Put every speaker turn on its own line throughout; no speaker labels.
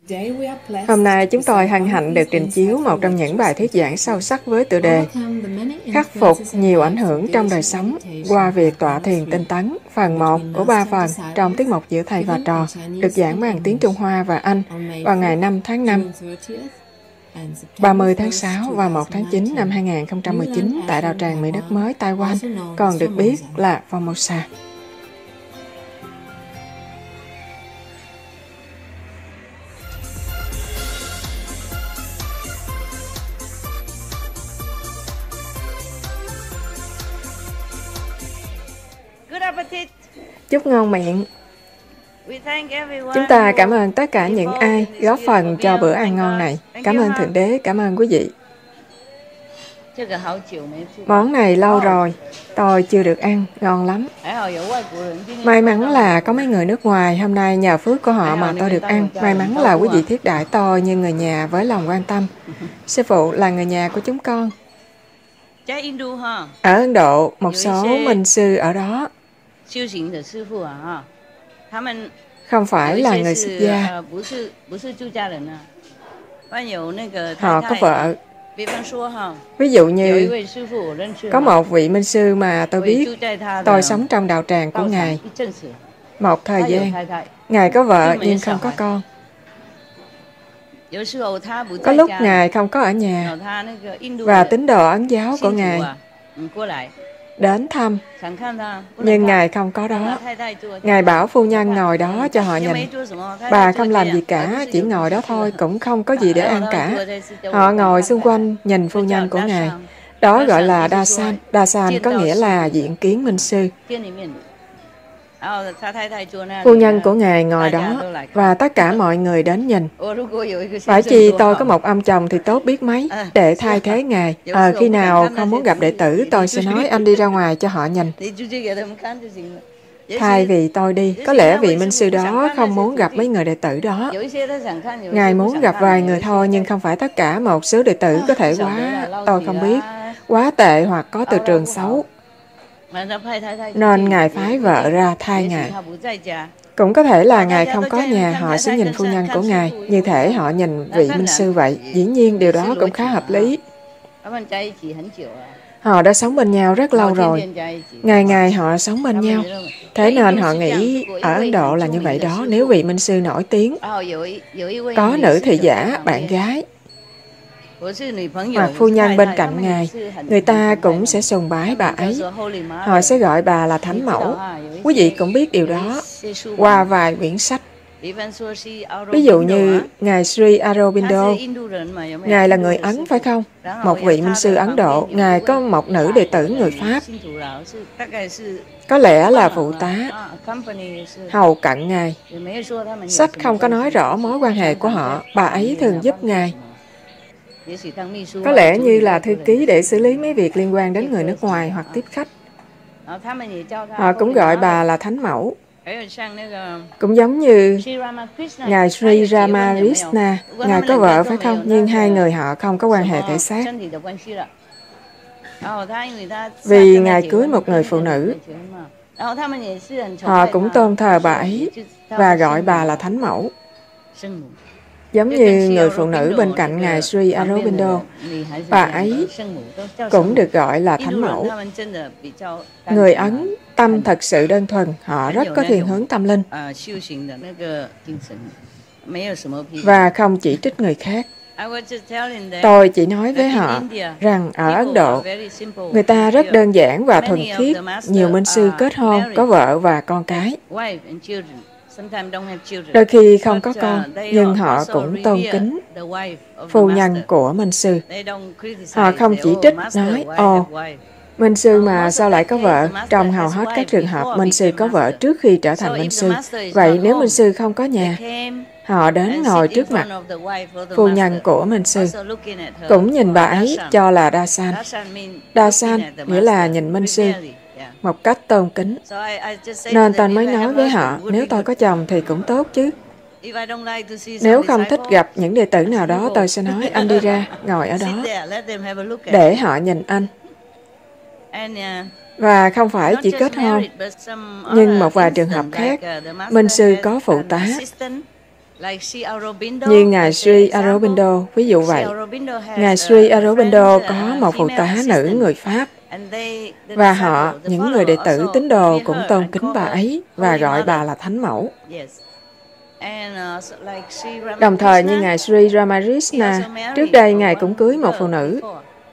Hôm nay chúng tôi hân hạnh được trình chiếu một trong những bài thuyết giảng sâu sắc với tựa đề Khắc phục nhiều ảnh hưởng trong đời sống qua việc tọa thiền tinh tấn, phần 1 của 3 phần trong tiết mục giữa thầy và trò, được giảng bằng tiếng Trung Hoa và Anh vào ngày 5 tháng 5, 30 tháng 6 và 1 tháng 9 năm 2019 tại đạo tràng Mỹ Đất Mới, Taiwan, còn được biết là Formosa. Chúc ngon miệng. Chúng ta cảm ơn tất cả những ai góp phần cho bữa ăn ngon này. Cảm ơn Thượng Đế, cảm ơn quý vị. Món này lâu rồi, tôi chưa được ăn, ngon lắm. May mắn là có mấy người nước ngoài, hôm nay nhờ phước của họ mà tôi được ăn. May mắn là quý vị thiết đãi tôi như người nhà với lòng quan tâm. Sư phụ là người nhà của chúng con. Ở Ấn Độ, một số minh sư ở đó không phải là người xuất gia. Họ có vợ. Ví dụ như có một vị minh sư mà tôi biết, tôi sống trong đạo tràng của Ngài một thời gian. Ngài có vợ nhưng không có con. Có lúc Ngài không có ở nhà và tín đồ Ấn giáo của Ngài đến thăm, nhưng Ngài không có đó. Ngài bảo phu nhân ngồi đó cho họ nhìn. Bà không làm gì cả, chỉ ngồi đó thôi, cũng không có gì để ăn cả. Họ ngồi xung quanh nhìn phu nhân của Ngài. Đó gọi là Dasan. Dasan có nghĩa là diện kiến minh sư. Phu nhân của Ngài ngồi đó và tất cả mọi người đến nhìn. Phải chi tôi có một ông chồng thì tốt biết mấy để thay thế Ngài. Khi nào không muốn gặp đệ tử, tôi sẽ nói anh đi ra ngoài cho họ nhìn. Thay vì tôi đi, có lẽ vị minh sư đó không muốn gặp mấy người đệ tử đó. Ngài muốn gặp vài người thôi, nhưng không phải tất cả. Một số đệ tử có thể quá, tôi không biết, quá tệ hoặc có từ trường xấu, nên Ngài phái vợ ra thay Ngài. Cũng có thể là Ngài không có nhà, họ sẽ nhìn phu nhân của Ngài, như thể họ nhìn vị minh sư vậy. Dĩ nhiên điều đó cũng khá hợp lý. Họ đã sống bên nhau rất lâu rồi. Ngày ngày họ sống bên nhau. Thế nên họ nghĩ ở Ấn Độ là như vậy đó. Nếu vị minh sư nổi tiếng, có nữ thị giả, bạn gái hoặc phu nhân bên cạnh Ngài, người ta cũng sẽ sùng bái bà ấy. Họ sẽ gọi bà là thánh mẫu. Quý vị cũng biết điều đó qua vài quyển sách. Ví dụ như Ngài Sri Aurobindo. Ngài là người Ấn phải không? Một vị minh sư Ấn Độ. Ngài có một nữ đệ tử người Pháp. Có lẽ là phụ tá hầu cận Ngài. Sách không có nói rõ mối quan hệ của họ. Bà ấy thường giúp Ngài. Có lẽ như là thư ký để xử lý mấy việc liên quan đến người nước ngoài hoặc tiếp khách. Họ cũng gọi bà là thánh mẫu. Cũng giống như Ngài Sri Ramakrishna. Ngài có vợ phải không? Nhưng hai người họ không có quan hệ thể xác. Vì Ngài cưới một người phụ nữ. Họ cũng tôn thờ bà ấy và gọi bà là thánh mẫu. Giống như người phụ nữ bên cạnh Ngài Sri Aurobindo, bà ấy cũng được gọi là thánh mẫu. Người Ấn tâm thật sự đơn thuần, họ rất có thiên hướng tâm linh và không chỉ trích người khác. Tôi chỉ nói với họ rằng ở Ấn Độ, người ta rất đơn giản và thuần khiết. Nhiều minh sư kết hôn, có vợ và con cái. Đôi khi không có con, nhưng họ cũng tôn kính phu nhân của minh sư. Họ không chỉ trích, nói, minh sư mà sao lại có vợ? Trong hầu hết các trường hợp, minh sư có vợ trước khi trở thành minh sư. Vậy nếu minh sư không có nhà, họ đến ngồi trước mặt phu nhân của minh sư, cũng nhìn bà ấy cho là Dasan. Dasan nghĩa là nhìn minh sư một cách tôn kính. Nên tôi mới nói với họ, nếu tôi có chồng thì cũng tốt chứ. Nếu không thích gặp những đệ tử nào đó, tôi sẽ nói, anh đi ra, ngồi ở đó, để họ nhìn anh. Và không phải chỉ kết hôn, nhưng một vài trường hợp khác, minh sư có phụ tá. Như Ngài Sri Aurobindo, ví dụ vậy. Ngài Sri Aurobindo có một phụ tá nữ người Pháp, và họ, những người đệ tử tín đồ cũng tôn kính bà ấy và gọi bà là Thánh Mẫu. Đồng thời như Ngài Sri Ramakrishna, trước đây Ngài cũng cưới một phụ nữ,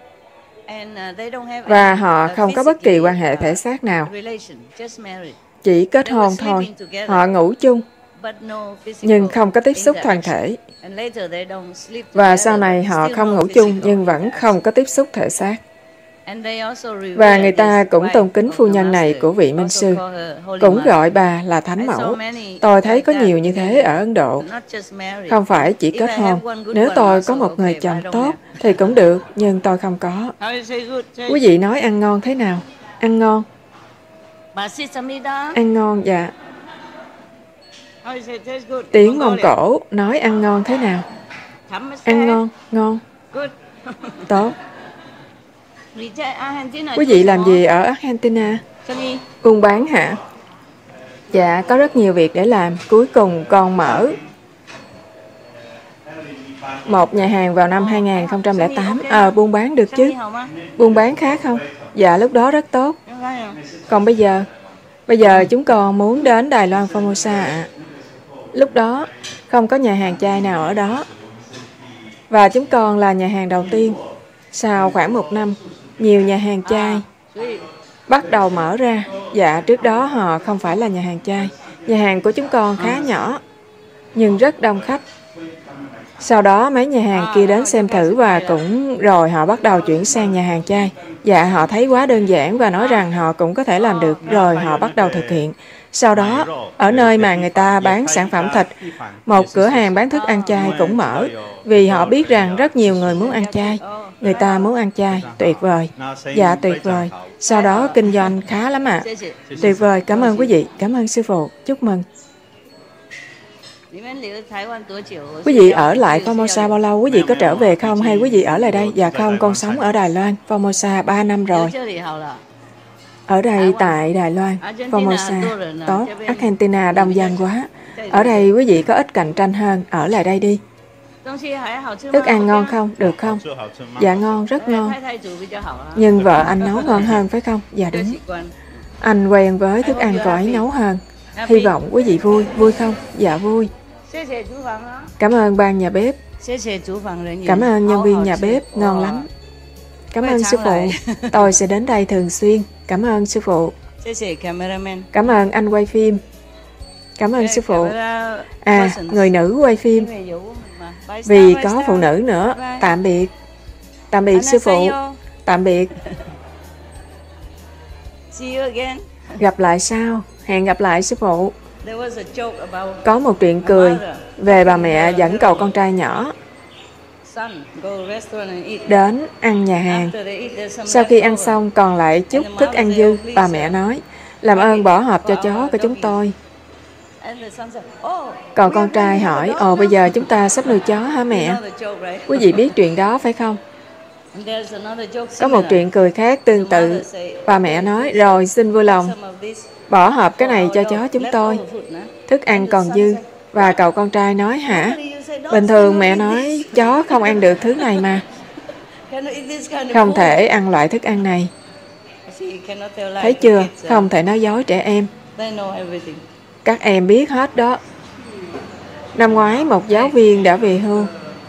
và họ không có bất kỳ quan hệ thể xác nào, chỉ kết hôn thôi. Họ ngủ chung, nhưng không có tiếp xúc thân thể. Và sau này họ không ngủ chung, nhưng vẫn không có tiếp xúc thể xác. Và người ta cũng tôn kính phu nhân này của vị Minh Sư, cũng gọi bà là Thánh Mẫu. Tôi thấy có nhiều như thế ở Ấn Độ, không phải chỉ kết hôn. Nếu tôi có một người chồng tốt thì cũng được, nhưng tôi không có. Quý vị nói ăn ngon thế nào? Ăn ngon. Ăn ngon, dạ. Tiếng Mông Cổ nói ăn ngon thế nào? Ăn ngon, ngon. Tốt. Quý vị làm gì ở Argentina? Buôn bán hả? Dạ, có rất nhiều việc để làm. Cuối cùng con mở một nhà hàng vào năm 2008. Buôn bán được chứ? Buôn bán khác không? Dạ, lúc đó rất tốt. Còn bây giờ? Bây giờ chúng con muốn đến Đài Loan Formosa ạ. Lúc đó không có nhà hàng chay nào ở đó, và chúng con là nhà hàng đầu tiên. Sau khoảng 1 năm, nhiều nhà hàng chay bắt đầu mở ra. Dạ, trước đó họ không phải là nhà hàng chay. Nhà hàng của chúng con khá nhỏ, nhưng rất đông khách. Sau đó mấy nhà hàng kia đến xem thử và cũng rồi họ bắt đầu chuyển sang nhà hàng chay. Dạ, họ thấy quá đơn giản và nói rằng họ cũng có thể làm được, rồi họ bắt đầu thực hiện. Sau đó, ở nơi mà người ta bán sản phẩm thịt, một cửa hàng bán thức ăn chay cũng mở, vì họ biết rằng rất nhiều người muốn ăn chay. Người ta muốn ăn chay, tuyệt vời. Dạ, tuyệt vời. Sau đó kinh doanh khá lắm ạ. Tuyệt vời, cảm ơn quý vị, cảm ơn sư phụ, chúc mừng. Quý vị ở lại Formosa bao lâu? Quý vị có trở về không hay quý vị ở lại đây? Dạ không, con sống ở Đài Loan, Formosa 3 năm rồi. Ở đây tại Đài Loan, Formosa, tốt, Argentina đông dân quá. Ở đây quý vị có ít cạnh tranh hơn, ở lại đây đi. Thức ăn ngon không? Được không? Dạ ngon, rất ngon. Nhưng vợ anh nấu ngon hơn phải không? Dạ đúng. Anh quen với thức ăn cô ấy nấu hơn. Hy vọng quý vị vui, vui không? Dạ vui. Cảm ơn ban nhà bếp. Cảm ơn nhân viên nhà bếp, ngon lắm. Cảm ơn sư phụ. Tôi sẽ đến đây thường xuyên. Cảm ơn sư phụ. Cảm ơn anh quay phim. Cảm ơn sư phụ. Người nữ quay phim. Vì có phụ nữ nữa. Tạm biệt. Tạm biệt sư phụ. Tạm biệt. Gặp lại sau. Hẹn gặp lại sư phụ. Có một chuyện cười về bà mẹ dẫn cậu con trai nhỏ đến ăn nhà hàng. Sau khi ăn xong còn lại chút thức ăn dư, bà mẹ nói, làm ơn bỏ hộp cho chó của chúng tôi. Còn con trai hỏi, bây giờ chúng ta sắp nuôi chó hả mẹ? Quý vị biết chuyện đó phải không? Có một chuyện cười khác tương tự. Bà mẹ nói, rồi xin vui lòng bỏ hộp cái này cho chó chúng tôi. Thức ăn còn dư. Và cậu con trai nói, hả? Bình thường mẹ nói chó không ăn được thứ này mà. Không thể ăn loại thức ăn này. Thấy chưa? Không thể nói dối trẻ em. Các em biết hết đó. Năm ngoái một giáo viên đã về hưu.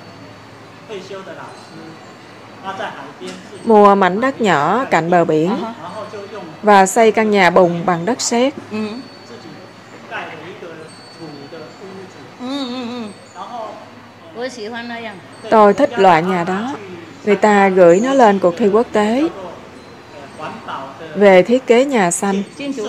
Mua mảnh đất nhỏ cạnh bờ biển và xây căn nhà bùng bằng đất sét. Tôi thích loại nhà đó. Người ta gửi nó lên cuộc thi quốc tế về thiết kế nhà xanh.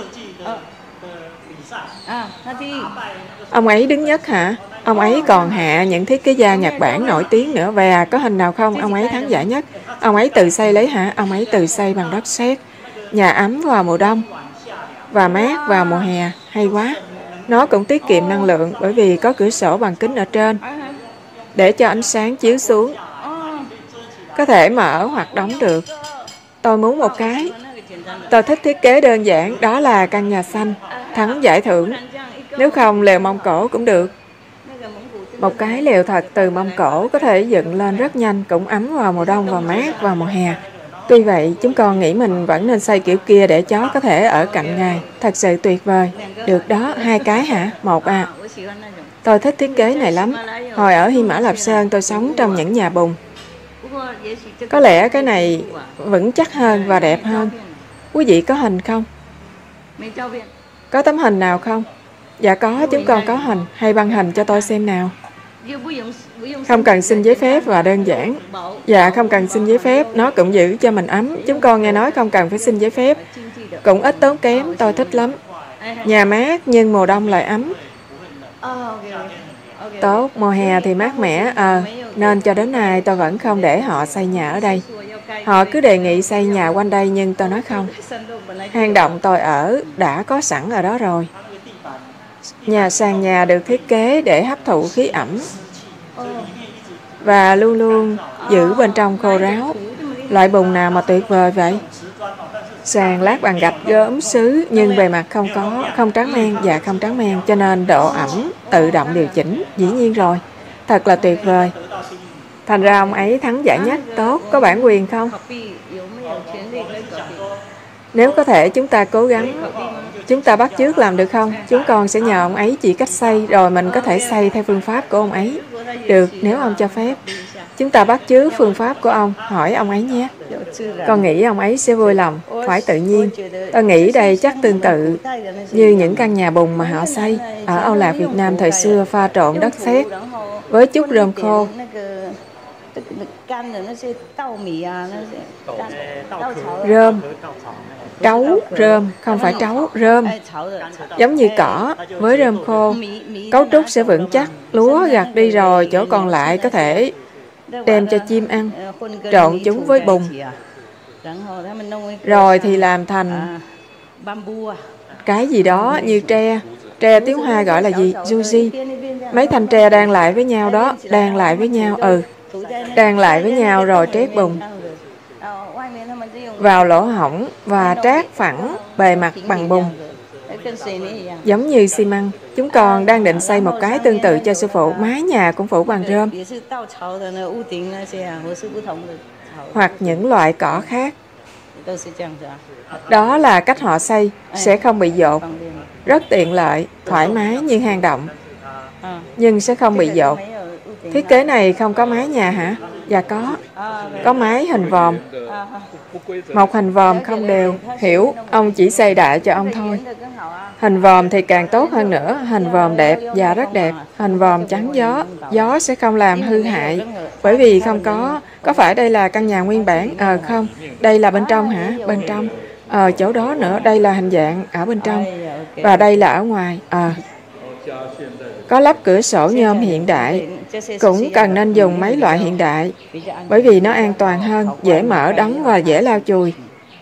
Ông ấy đứng nhất hả? Ông ấy còn hạ những thiết kế gia Nhật Bản nổi tiếng nữa. Và có hình nào không? Ông ấy thắng giải nhất. Ông ấy tự xây lấy hả? Ông ấy tự xây bằng đất sét. Nhà ấm vào mùa đông và mát vào mùa hè. Hay quá. Nó cũng tiết kiệm năng lượng bởi vì có cửa sổ bằng kính ở trên để cho ánh sáng chiếu xuống. Có thể mở hoặc đóng được. Tôi muốn một cái. Tôi thích thiết kế đơn giản. Đó là căn nhà xanh. Thắng giải thưởng. Nếu không lều Mông Cổ cũng được. Một cái lều thật từ Mông Cổ có thể dựng lên rất nhanh, cũng ấm vào mùa đông và mát vào mùa hè. Tuy vậy, chúng con nghĩ mình vẫn nên xây kiểu kia để chó có thể ở cạnh Ngài. Thật sự tuyệt vời. Được đó, 2 cái hả? 1 à. Tôi thích thiết kế này lắm. Hồi ở Hy Mã Lạp Sơn, tôi sống trong những nhà bùn. Có lẽ cái này vững chắc hơn và đẹp hơn. Quý vị có hình không? Có tấm hình nào không? Dạ có, chúng con có hình. Hay băng hình cho tôi xem nào. Không cần xin giấy phép và đơn giản. Dạ, không cần xin giấy phép, nó cũng giữ cho mình ấm. Chúng con nghe nói không cần phải xin giấy phép. Cũng ít tốn kém, tôi thích lắm. Nhà mát nhưng mùa đông lại ấm. Tốt, mùa hè thì mát mẻ. Nên cho đến nay tôi vẫn không để họ xây nhà ở đây. Họ cứ đề nghị xây nhà quanh đây nhưng tôi nói không. Hang động tôi ở đã có sẵn ở đó rồi. Sàn nhà được thiết kế để hấp thụ khí ẩm và luôn luôn giữ bên trong khô ráo. Loại bùn nào mà tuyệt vời vậy? Sàn lát bằng gạch gốm sứ nhưng bề mặt không trắng men và không trắng men, cho nên độ ẩm tự động điều chỉnh. Dĩ nhiên rồi, thật là tuyệt vời. Thành ra ông ấy thắng giải nhất. Tốt, có bản quyền không? Nếu có thể chúng ta cố gắng. Chúng ta bắt chước làm được không? Chúng con sẽ nhờ ông ấy chỉ cách xây, rồi mình có thể xây theo phương pháp của ông ấy. Được, nếu ông cho phép. Chúng ta bắt chước phương pháp của ông, hỏi ông ấy nhé. Con nghĩ ông ấy sẽ vui lòng, phải tự nhiên. Tôi nghĩ đây chắc tương tự như những căn nhà bùn mà họ xây ở Âu Lạc Việt Nam thời xưa, pha trộn đất sét với chút rơm khô. Rơm. Trấu, rơm, không phải trấu, rơm. Giống như cỏ với rơm khô. Cấu trúc sẽ vững chắc. Lúa gặt đi rồi, chỗ còn lại có thể đem cho chim ăn. Trộn chúng với bùn. Rồi thì làm thành cái gì đó như tre. Tre tiếng Hoa gọi là gì? Juji. Mấy thanh tre đan lại với nhau đó. Đan lại với nhau, đan lại với nhau rồi trét bùn vào lỗ hổng và trát phẳng bề mặt bằng bùn, giống như xi măng. Chúng con đang định xây một cái tương tự cho sư phụ, mái nhà cũng phủ bằng rơm hoặc những loại cỏ khác. Đó là cách họ xây, sẽ không bị dột, rất tiện lợi, thoải mái như hang động, nhưng sẽ không bị dột. Thiết kế này không có mái nhà hả? Dạ có mái hình vòm. Một hình vòm không đều. Hiểu, ông chỉ xây đại cho ông thôi. Hình vòm thì càng tốt hơn nữa. Hình vòm đẹp và rất đẹp. Hình vòm chắn gió. Gió sẽ không làm hư hại. Bởi vì không có phải đây là căn nhà nguyên bản? Không. Đây là bên trong hả? Bên trong. Chỗ đó nữa. Đây là hình dạng ở bên trong. Và đây là ở ngoài. Có lắp cửa sổ nhôm hiện đại. Cũng cần nên dùng mấy loại hiện đại, bởi vì nó an toàn hơn, dễ mở đóng và dễ lau chùi.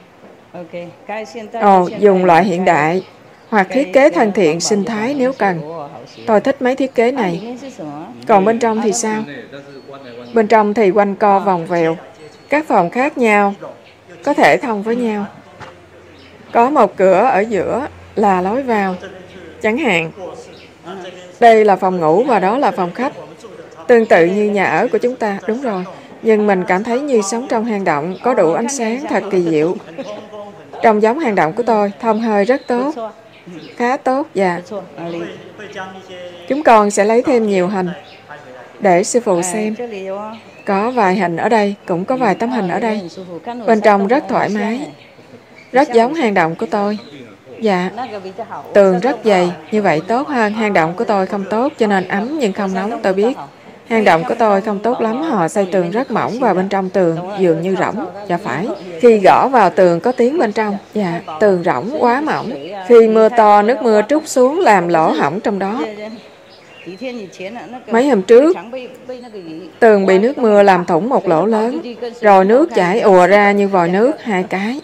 Dùng loại hiện đại hoặc thiết kế thân thiện sinh thái nếu cần. Tôi thích mấy thiết kế này. Còn bên trong thì sao? Bên trong thì quanh co vòng vèo. Các phòng khác nhau, có thể thông với nhau. Có một cửa ở giữa là lối vào. Chẳng hạn, đây là phòng ngủ và đó là phòng khách. Tương tự như nhà ở của chúng ta, đúng rồi. Nhưng mình cảm thấy như sống trong hang động, có đủ ánh sáng, thật kỳ diệu. Trông giống hang động của tôi, thông hơi rất tốt. Khá tốt, dạ. Chúng con sẽ lấy thêm nhiều hình để sư phụ xem. Có vài hình ở đây, cũng có vài tấm hình ở đây. Bên trong rất thoải mái, rất giống hang động của tôi. Dạ, tường rất dày, như vậy tốt hơn. Hang động của tôi không tốt, cho nên ấm nhưng không nóng, tôi biết. Hang động của tôi không tốt lắm, họ xây tường rất mỏng và bên trong tường dường như rỗng. Dạ phải, khi gõ vào tường có tiếng bên trong. Dạ, tường rỗng quá mỏng. Khi mưa to, nước mưa trút xuống làm lỗ hổng trong đó. Mấy hôm trước, tường bị nước mưa làm thủng một lỗ lớn, rồi nước chảy ùa ra như vòi nước, 2 cái.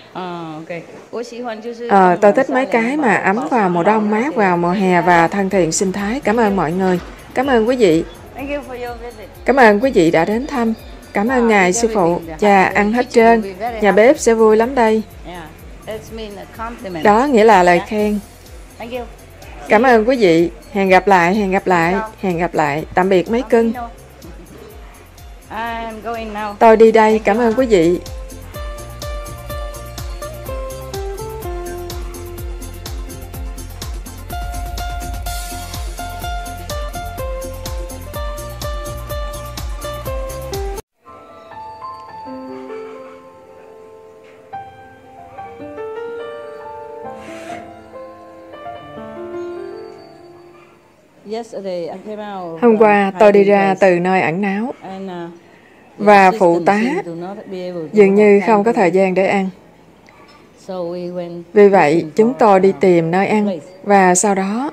Tôi thích mấy cái mà ấm vào mùa đông, mát vào mùa hè và thân thiện sinh thái. Cảm ơn mọi người. Cảm ơn quý vị. Cảm ơn quý vị đã đến thăm. Cảm ơn Ngài sư phụ. Chà, ăn hết trơn. Nhà bếp sẽ vui lắm đây. Đó nghĩa là lời khen. Cảm ơn quý vị. Hẹn gặp lại, hẹn gặp lại, hẹn gặp lại. Tạm biệt mấy cưng. Tôi đi đây, cảm ơn quý vị. Hôm qua tôi đi ra từ nơi ẩn náu và phụ tá dường như không có thời gian để ăn. Vì vậy, chúng tôi đi tìm nơi ăn và sau đó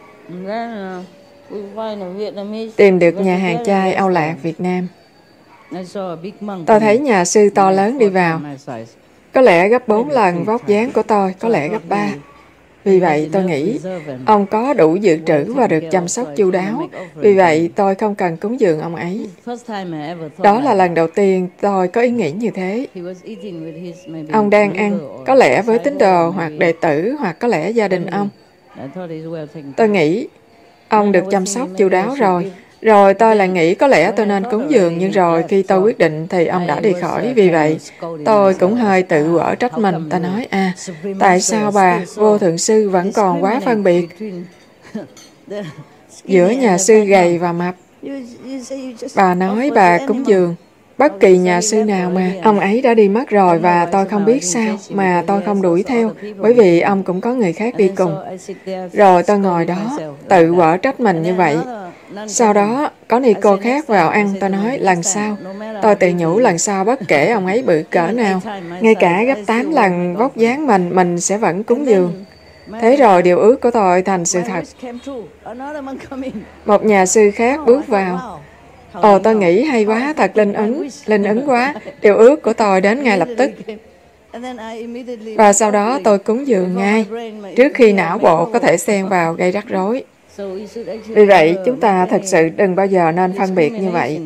tìm được nhà hàng chay Âu Lạc Việt Nam. Tôi thấy nhà sư to lớn đi vào, có lẽ gấp 4 lần vóc dáng của tôi, có lẽ gấp 3. Vì vậy, tôi nghĩ ông có đủ dự trữ và được chăm sóc chu đáo. Vì vậy, tôi không cần cúng dường ông ấy. Đó là lần đầu tiên tôi có ý nghĩ như thế. Ông đang ăn, có lẽ với tín đồ hoặc đệ tử hoặc có lẽ gia đình ông. Tôi nghĩ ông được chăm sóc chu đáo rồi. Rồi tôi lại nghĩ có lẽ tôi nên cúng dường, nhưng rồi khi tôi quyết định thì ông đã đi khỏi. Vì vậy, tôi cũng hơi tự quở trách mình. Tôi nói, tại sao bà, vô thượng sư vẫn còn quá phân biệt giữa nhà sư gầy và mập? Bà nói bà cúng dường bất kỳ nhà sư nào mà. Ông ấy đã đi mất rồi và tôi không biết sao mà tôi không đuổi theo, bởi vì ông cũng có người khác đi cùng. Rồi tôi ngồi đó, tự quở trách mình như vậy. Sau đó, có ni cô khác vào ăn, tôi nói lần sau. Tôi tự nhủ lần sau bất kể ông ấy bự cỡ nào, ngay cả gấp 8 lần vóc dáng mình sẽ vẫn cúng dường. Thế rồi điều ước của tôi thành sự thật. Một nhà sư khác bước vào. Ồ, tôi nghĩ hay quá, thật linh ứng quá. Điều ước của tôi đến ngay lập tức. Và sau đó tôi cúng dường ngay, trước khi não bộ có thể xen vào gây rắc rối. Vì vậy, chúng ta thật sự đừng bao giờ nên phân biệt như vậy.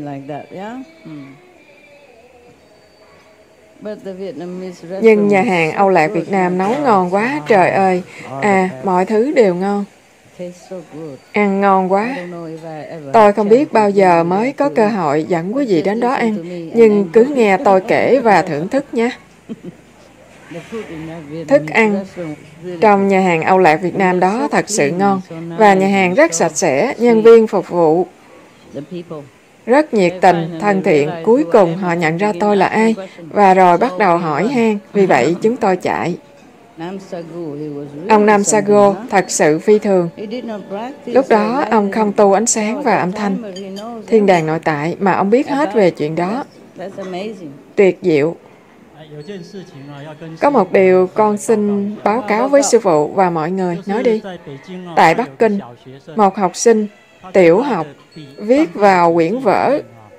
Nhưng nhà hàng Âu Lạc Việt Nam nấu ngon quá, trời ơi. Mọi thứ đều ngon. Ăn ngon quá. Tôi không biết bao giờ mới có cơ hội dẫn quý vị đến đó ăn, nhưng cứ nghe tôi kể và thưởng thức nhé. Thức ăn trong nhà hàng Âu Lạc Việt Nam đó thật sự ngon, và nhà hàng rất sạch sẽ, nhân viên phục vụ rất nhiệt tình, thân thiện. Cuối cùng họ nhận ra tôi là ai, và rồi bắt đầu hỏi han. Vì vậy chúng tôi chạy. Ông Nam Sago thật sự phi thường. Lúc đó ông không tu ánh sáng và âm thanh, thiên đàng nội tại, mà ông biết hết về chuyện đó. Tuyệt diệu. Có một điều con xin báo cáo với sư phụ và mọi người. Nói đi. Tại Bắc Kinh, một học sinh tiểu học viết vào quyển vở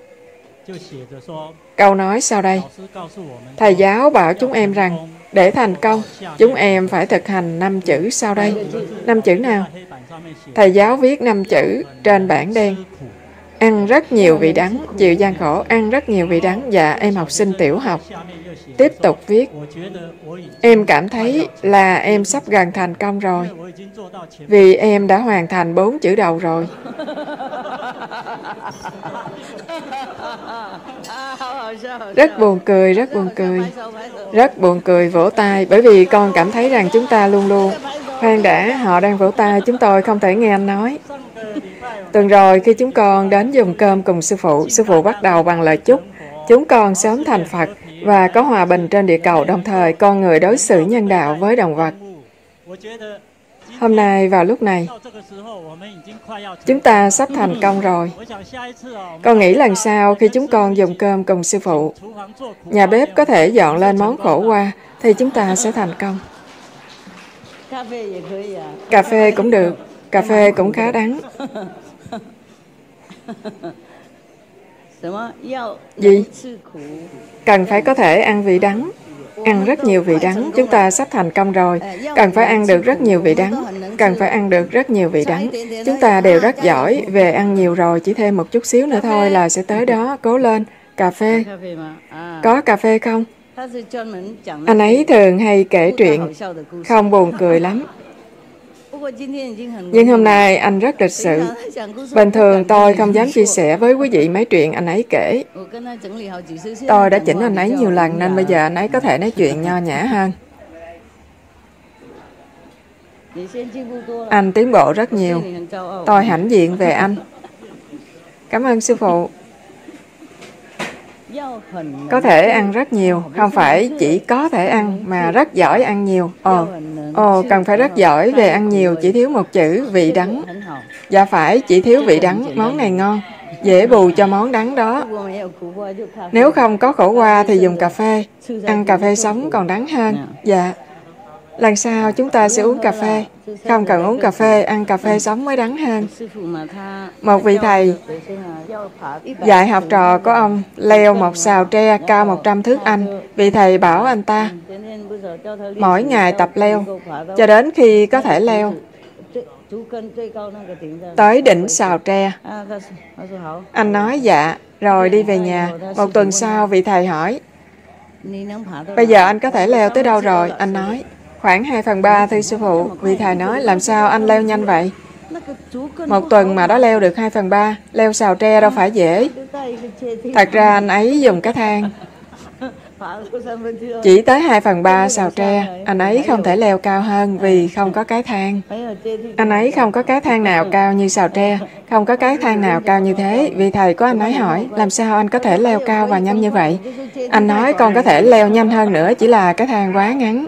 câu nói sau đây. Thầy giáo bảo chúng em rằng, để thành công, chúng em phải thực hành 5 chữ sau đây. 5 chữ nào? Thầy giáo viết 5 chữ trên bảng đen. Ăn rất nhiều vị đắng, chịu gian khổ, ăn rất nhiều vị đắng. Dạ, em học sinh tiểu học. Tiếp tục viết. Em cảm thấy là em sắp gần thành công rồi, vì em đã hoàn thành 4 chữ đầu rồi. Rất buồn cười, rất buồn cười. Rất buồn cười, vỗ tay, bởi vì con cảm thấy rằng chúng ta luôn luôn... Khoan đã, họ đang vỗ tay, chúng tôi không thể nghe anh nói. Tuần rồi, khi chúng con đến dùng cơm cùng sư phụ bắt đầu bằng lời chúc. Chúng con sớm thành Phật và có hòa bình trên địa cầu, đồng thời con người đối xử nhân đạo với động vật. Hôm nay vào lúc này, chúng ta sắp thành công rồi. Con nghĩ lần sau khi chúng con dùng cơm cùng sư phụ, nhà bếp có thể dọn lên món khổ qua, thì chúng ta sẽ thành công. Cà phê cũng được, cà phê cũng khá đắng. Gì? Cần phải có thể ăn vị đắng. Ăn rất nhiều vị đắng, chúng ta sắp thành công rồi. Cần phải ăn được rất nhiều vị đắng. Cần phải ăn được rất nhiều vị đắng. Chúng ta đều rất giỏi về ăn nhiều rồi, chỉ thêm một chút xíu nữa thôi là sẽ tới đó, cố lên. Cà phê. Có cà phê không? Anh ấy thường hay kể chuyện, không buồn cười lắm. Nhưng hôm nay anh rất lịch sự. Bình thường tôi không dám chia sẻ với quý vị mấy chuyện anh ấy kể. Tôi đã chỉnh anh ấy nhiều lần nên bây giờ anh ấy có thể nói chuyện nho nhã hơn. Anh tiến bộ rất nhiều. Tôi hãnh diện về anh. Cảm ơn sư phụ. Có thể ăn rất nhiều, không phải chỉ có thể ăn mà rất giỏi ăn nhiều. Cần phải rất giỏi về ăn nhiều, chỉ thiếu một chữ vị đắng. Dạ phải, chỉ thiếu vị đắng, món này ngon, dễ bù cho món đắng đó. Nếu không có khổ qua thì dùng cà phê, ăn cà phê sống còn đắng hơn. Dạ. Lần sau chúng ta sẽ uống cà phê. Không cần uống cà phê, ăn cà phê sống mới đắng hơn. Một vị thầy dạy học trò của ông leo một sào tre cao 100 thước Anh. Vị thầy bảo anh ta mỗi ngày tập leo cho đến khi có thể leo tới đỉnh sào tre. Anh nói dạ, rồi đi về nhà. Một tuần sau vị thầy hỏi, bây giờ anh có thể leo tới đâu rồi? Anh nói, khoảng 2/3 thưa sư phụ. Vị thầy nói, làm sao anh leo nhanh vậy? Một tuần mà đã leo được 2/3, leo sào tre đâu phải dễ. Thật ra anh ấy dùng cái thang. Chỉ tới 2/3 sào tre, anh ấy không thể leo cao hơn vì không có cái thang. Anh ấy không có cái thang nào cao như sào tre, không có cái thang nào cao như thế. Vị thầy của anh ấy hỏi, làm sao anh có thể leo cao và nhanh như vậy? Anh nói, con có thể leo nhanh hơn nữa, chỉ là cái thang quá ngắn.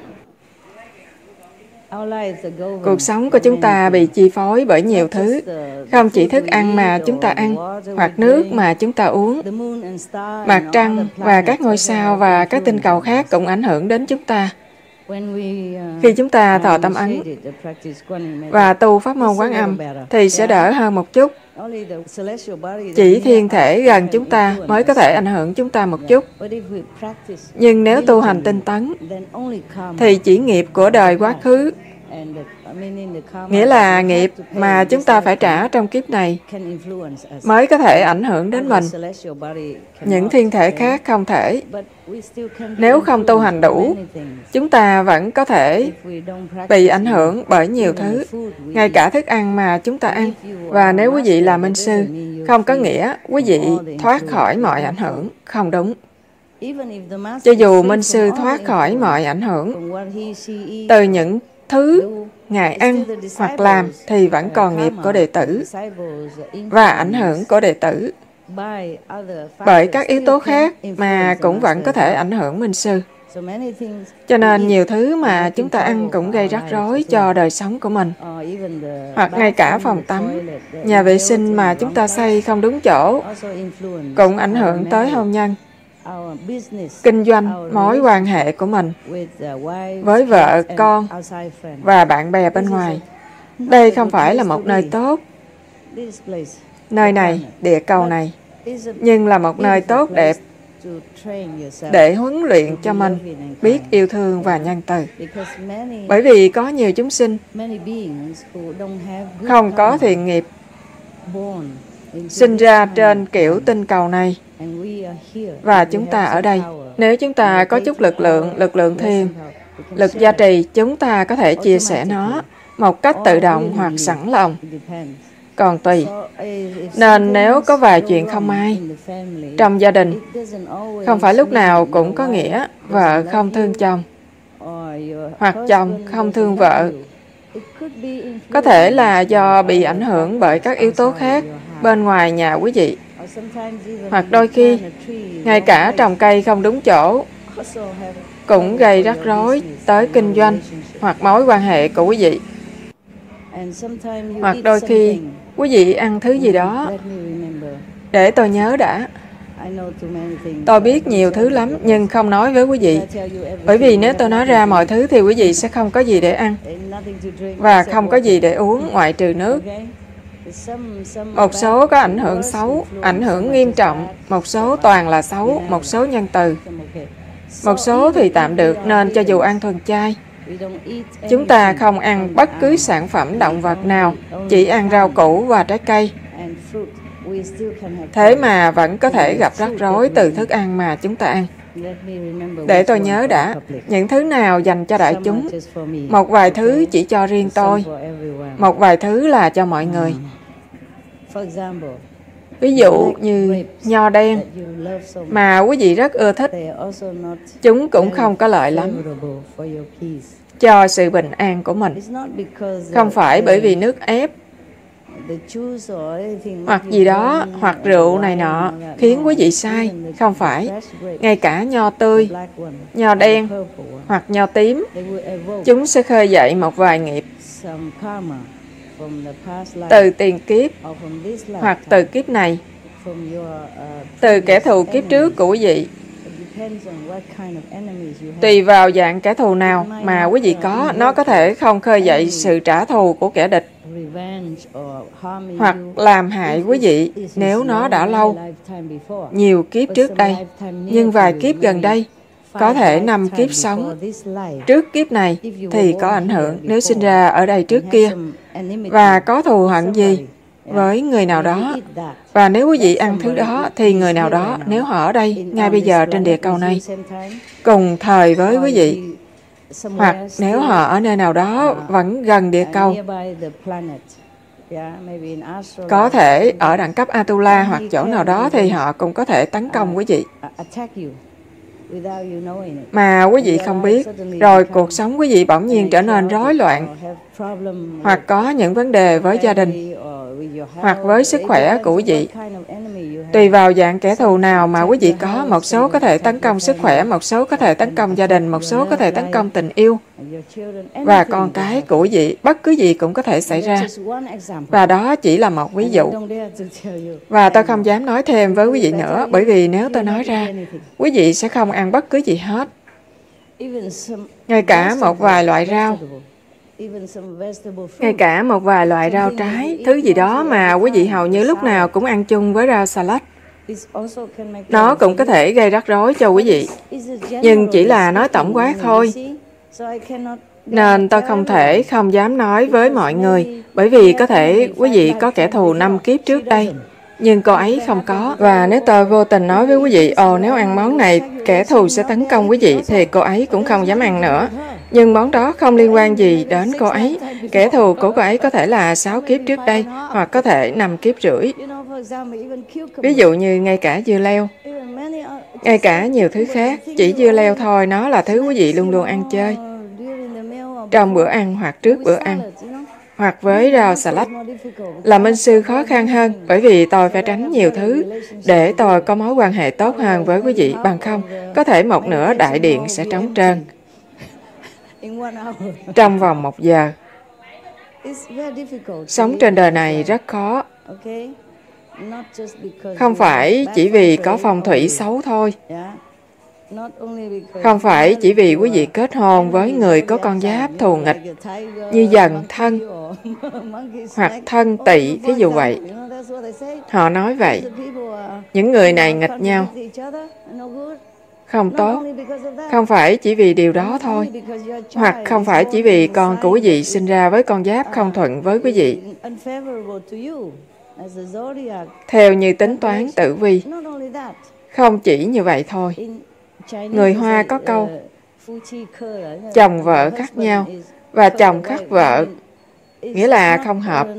Cuộc sống của chúng ta bị chi phối bởi nhiều thứ, không chỉ thức ăn mà chúng ta ăn, hoặc nước mà chúng ta uống. Mặt trăng và các ngôi sao và các tinh cầu khác cũng ảnh hưởng đến chúng ta. Khi chúng ta thọ tâm ấn và tu pháp môn Quán Âm thì sẽ đỡ hơn một chút. Chỉ thiên thể gần chúng ta mới có thể ảnh hưởng chúng ta một chút. Nhưng nếu tu hành tinh tấn thì chỉ nghiệp của đời quá khứ, nghĩa là nghiệp mà chúng ta phải trả trong kiếp này, mới có thể ảnh hưởng đến mình. Những thiên thể khác không thể. Nếu không tu hành đủ, chúng ta vẫn có thể bị ảnh hưởng bởi nhiều thứ, ngay cả thức ăn mà chúng ta ăn. Và nếu quý vị là minh sư, không có nghĩa quý vị thoát khỏi mọi ảnh hưởng. Không đúng. Cho dù minh sư thoát khỏi mọi ảnh hưởng từ những thứ Ngài ăn hoặc làm thì vẫn còn nghiệp của đệ tử và ảnh hưởng của đệ tử bởi các yếu tố khác mà cũng vẫn có thể ảnh hưởng minh sư. Cho nên nhiều thứ mà chúng ta ăn cũng gây rắc rối cho đời sống của mình. Hoặc ngay cả phòng tắm, nhà vệ sinh mà chúng ta xây không đúng chỗ cũng ảnh hưởng tới hôn nhân, kinh doanh, mối quan hệ của mình với vợ, con và bạn bè bên ngoài. Đây không phải là một nơi tốt. Nơi này, địa cầu này, nhưng là một nơi tốt đẹp để huấn luyện cho mình biết yêu thương và nhân từ. Bởi vì có nhiều chúng sinh không có thiện nghiệp sinh ra trên kiểu tinh cầu này, và chúng ta ở đây. Nếu chúng ta có chút lực lượng thiền, lực gia trì, chúng ta có thể chia sẻ nó một cách tự động hoặc sẵn lòng. Còn tùy. Nên nếu có vài chuyện không may trong gia đình, không phải lúc nào cũng có nghĩa vợ không thương chồng hoặc chồng không thương vợ. Có thể là do bị ảnh hưởng bởi các yếu tố khác bên ngoài nhà quý vị. Hoặc đôi khi, ngay cả trồng cây không đúng chỗ cũng gây rắc rối tới kinh doanh hoặc mối quan hệ của quý vị. Hoặc đôi khi, quý vị ăn thứ gì đó. Để tôi nhớ đã. Tôi biết nhiều thứ lắm nhưng không nói với quý vị. Bởi vì nếu tôi nói ra mọi thứ thì quý vị sẽ không có gì để ăn và không có gì để uống ngoại trừ nước. Một số có ảnh hưởng xấu, ảnh hưởng nghiêm trọng. Một số toàn là xấu, một số nhân từ. Một số thì tạm được, nên cho dù ăn thuần chay, chúng ta không ăn bất cứ sản phẩm động vật nào, chỉ ăn rau củ và trái cây. Thế mà vẫn có thể gặp rắc rối từ thức ăn mà chúng ta ăn. Để tôi nhớ đã, những thứ nào dành cho đại chúng, một vài thứ chỉ cho riêng tôi, một vài thứ là cho mọi người. Ví dụ như nho đen mà quý vị rất ưa thích, chúng cũng không có lợi lắm cho sự bình an của mình. Không phải bởi vì nước ép hoặc gì đó, hoặc rượu này nọ khiến quý vị sai. Không phải. Ngay cả nho tươi, nho đen hoặc nho tím, chúng sẽ khơi dậy một vài nghiệp từ tiền kiếp hoặc từ kiếp này, từ kẻ thù kiếp trước của quý vị. Tùy vào dạng kẻ thù nào mà quý vị có, nó có thể không khơi dậy sự trả thù của kẻ địch hoặc làm hại quý vị nếu nó đã lâu, nhiều kiếp trước đây. Nhưng vài kiếp gần đây, có thể 5 kiếp sống trước kiếp này thì có ảnh hưởng nếu sinh ra ở đây trước kia và có thù hận gì với người nào đó. Và nếu quý vị ăn thứ đó thì người nào đó, nếu họ ở đây ngay bây giờ trên địa cầu này cùng thời với quý vị, hoặc nếu họ ở nơi nào đó vẫn gần địa cầu, có thể ở đẳng cấp Atula hoặc chỗ nào đó, thì họ cũng có thể tấn công quý vị mà quý vị không biết. Rồi cuộc sống quý vị bỗng nhiên trở nên rối loạn, hoặc có những vấn đề với gia đình hoặc với sức khỏe của quý vị. Tùy vào dạng kẻ thù nào mà quý vị có, một số có thể tấn công sức khỏe, một số có thể tấn công gia đình, một số có thể tấn công tình yêu và con cái của quý vị. Bất cứ gì cũng có thể xảy ra. Và đó chỉ là một ví dụ. Và tôi không dám nói thêm với quý vị nữa, bởi vì nếu tôi nói ra, quý vị sẽ không ăn bất cứ gì hết. Ngay cả một vài loại rau, ngay cả một vài loại rau trái, thứ gì đó mà quý vị hầu như lúc nào cũng ăn chung với rau salad, nó cũng có thể gây rắc rối cho quý vị. Nhưng chỉ là nói tổng quát thôi. Nên tôi không dám nói với mọi người, bởi vì có thể quý vị có kẻ thù 5 kiếp trước đây, nhưng cô ấy không có. Và nếu tôi vô tình nói với quý vị, nếu ăn món này kẻ thù sẽ tấn công quý vị, thì cô ấy cũng không dám ăn nữa. Nhưng món đó không liên quan gì đến cô ấy. Kẻ thù của cô ấy có thể là 6 kiếp trước đây, hoặc có thể 5 kiếp rưỡi. Ví dụ như ngay cả dưa leo, ngay cả nhiều thứ khác, chỉ dưa leo thôi, nó là thứ quý vị luôn luôn ăn chơi trong bữa ăn hoặc trước bữa ăn, hoặc với rau salad. Làm minh sư khó khăn hơn, bởi vì tôi phải tránh nhiều thứ để tôi có mối quan hệ tốt hơn với quý vị. Bằng không, có thể một nửa đại điện sẽ trống trơn trong vòng 1 giờ. Sống trên đời này rất khó. Không phải chỉ vì có phong thủy xấu thôi. Không phải chỉ vì quý vị kết hôn với người có con giáp thù nghịch như Dần, Thân hoặc Thân, Tỵ, thí dụ vậy. Họ nói vậy. Những người này nghịch nhau, không tốt. Không phải chỉ vì điều đó thôi. Hoặc không phải chỉ vì con của quý vị sinh ra với con giáp không thuận với quý vị, theo như tính toán tử vi. Không chỉ như vậy thôi. Người Hoa có câu chồng vợ khác nhau và chồng khác vợ, nghĩa là không hợp,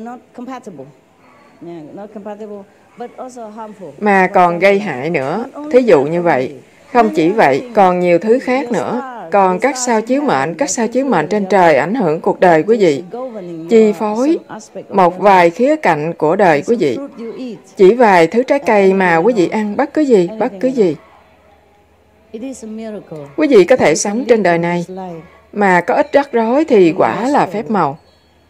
mà còn gây hại nữa. Thí dụ như vậy. Không chỉ vậy, còn nhiều thứ khác nữa. Còn các sao chiếu mệnh trên trời ảnh hưởng cuộc đời quý vị, chi phối một vài khía cạnh của đời quý vị. Chỉ vài thứ trái cây mà quý vị ăn, bất cứ gì. Quý vị có thể sống trên đời này mà có ít rắc rối thì quả là phép màu.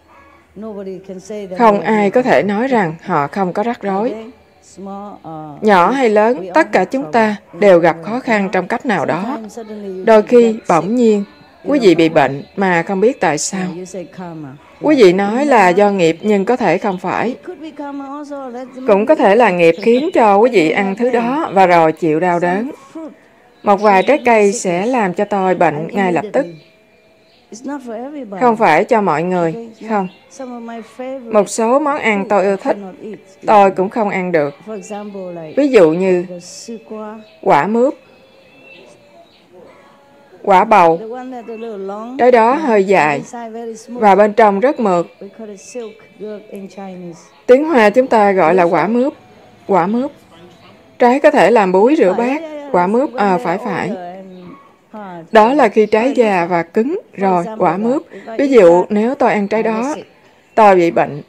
Không ai có thể nói rằng họ không có rắc rối. Nhỏ hay lớn, tất cả chúng ta đều gặp khó khăn trong cách nào đó. Đôi khi, bỗng nhiên, quý vị bị bệnh mà không biết tại sao. Quý vị nói là do nghiệp, nhưng có thể không phải. Cũng có thể là nghiệp khiến cho quý vị ăn thứ đó và rồi chịu đau đớn. Một vài trái cây sẽ làm cho tôi bệnh ngay lập tức. Không phải cho mọi người, không. Một số món ăn tôi yêu thích, tôi cũng không ăn được. Ví dụ như quả mướp, quả bầu. Trái đó hơi dài và bên trong rất mượt. Tiếng Hoa chúng ta gọi là quả mướp. Quả mướp. Trái có thể làm búi rửa bát. Quả mướp, phải. Đó là khi trái già và cứng rồi, quả mướp. Ví dụ nếu tôi ăn trái đó, tôi bị bệnh.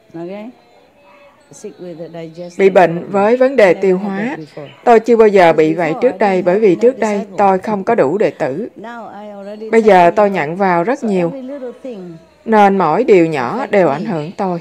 Bị bệnh với vấn đề tiêu hóa. Tôi chưa bao giờ bị vậy trước đây bởi vì trước đây tôi không có đủ đệ tử. Bây giờ tôi nhận vào rất nhiều, nên mỗi điều nhỏ đều ảnh hưởng tôi.